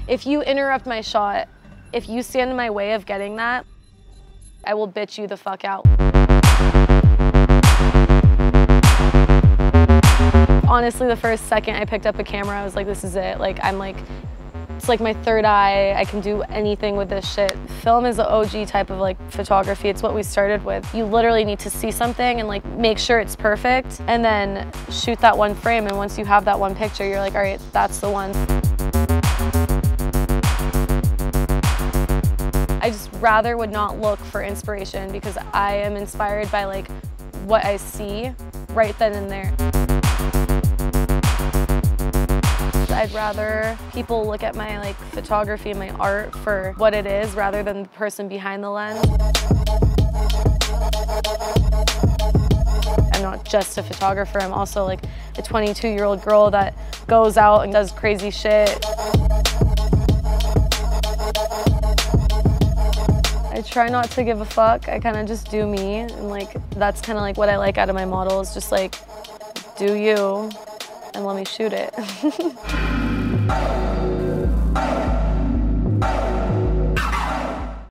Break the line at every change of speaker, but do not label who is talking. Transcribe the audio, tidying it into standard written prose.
If you interrupt my shot, if you stand in my way of getting that, I will bitch you the fuck out. Honestly, the first second I picked up a camera, I was like, this is it. Like, it's like my third eye. I can do anything with this shit. Film is the OG type of like photography. It's what we started with. You literally need to see something and like make sure it's perfect and then shoot that one frame. And once you have that one picture, you're like, all right, that's the one. I just rather would not look for inspiration because I am inspired by like what I see right then and there. I'd rather people look at my like photography and my art for what it is rather than the person behind the lens. I'm not just a photographer, I'm also like a 22-year-old girl that goes out and does crazy shit. I try not to give a fuck, I kind of just do me, and like that's kind of like what I like out of my models, just like do you and let me shoot it.